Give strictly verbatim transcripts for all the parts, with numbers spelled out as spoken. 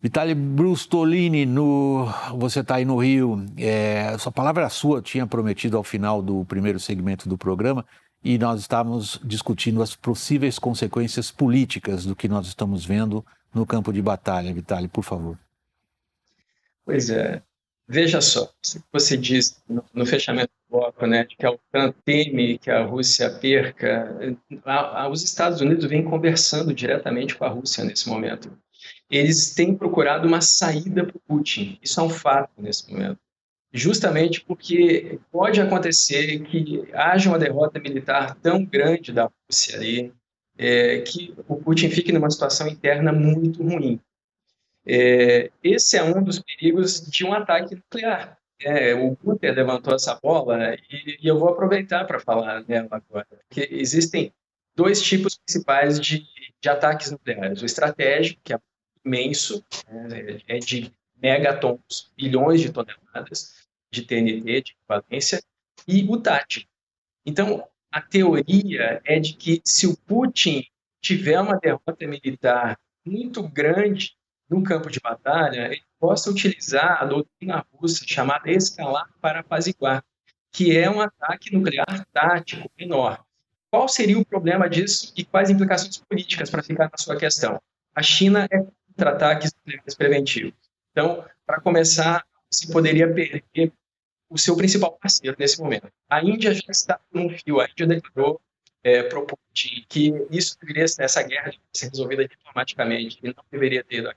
Vitaly Brustolin, no... você está aí no Rio, é... sua palavra é sua, eu tinha prometido ao final do primeiro segmento do programa, e nós estávamos discutindo as possíveis consequências políticas do que nós estamos vendo no campo de batalha. Vitaly, por favor. Pois é, veja só, você disse no, no fechamento do bloco, né, que a OTAN teme que a Rússia perca. A, a, os Estados Unidos vêm conversando diretamente com a Rússia nesse momento. Eles têm procurado uma saída para o Putin, isso é um fato nesse momento. Justamente porque pode acontecer que haja uma derrota militar tão grande da Rússia ali, é, que o Putin fique numa situação interna muito ruim. É, esse é um dos perigos de um ataque nuclear. É, o Guter levantou essa bola e, e eu vou aproveitar para falar dela agora. Porque existem dois tipos principais de, de ataques nucleares. O estratégico, que é imenso, é, é de megatons, bilhões de toneladas de T N T, de valência, e o tático. Então, a teoria é de que se o Putin tiver uma derrota militar muito grande no campo de batalha, ele possa utilizar a doutrina russa chamada escalar para apaziguar, que é um ataque nuclear tático menor. Qual seria o problema disso e quais implicações políticas, para ficar na sua questão? A China é contra ataques nucleares preventivos. Então, para começar, você poderia perder o seu principal parceiro nesse momento. A Índia já está num fio, a Índia declarou é, propôs que isso deveria, essa guerra ser resolvida diplomaticamente, ele não deveria ter.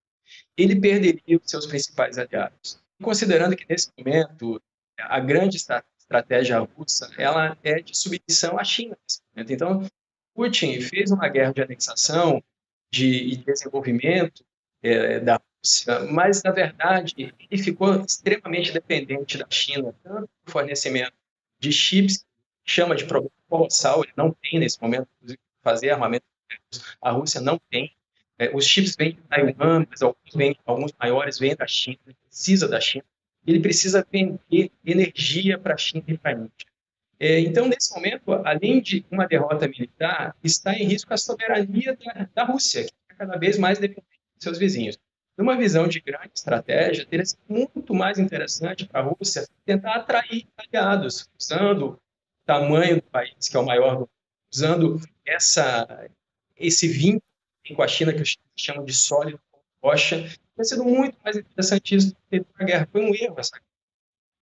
Ele perderia os seus principais aliados. Considerando que nesse momento a grande estratégia russa ela é de submissão à China nesse momento. Então, Putin fez uma guerra de anexação de desenvolvimento é, da Rússia, mas, na verdade, ele ficou extremamente dependente da China, tanto no fornecimento de chips, que chama de problema colossal, ele não tem nesse momento, inclusive, fazer armamento, a Rússia não tem. É, os chips vêm de Taiwan, mas alguns, vêm, alguns maiores vêm da China, ele precisa da China, ele precisa vender energia para a China e para a Índia. É, então, nesse momento, além de uma derrota militar, está em risco a soberania da, da Rússia, que é cada vez mais dependente de seus vizinhos. Numa visão de grande estratégia, teria sido muito mais interessante para a Rússia tentar atrair aliados, usando o tamanho do país, que é o maior do mundo, usando essa, esse vínculo com a China, que eu chamo de sólido rocha. Teria sido muito mais interessante isso do que ter uma guerra. Foi um erro essa guerra.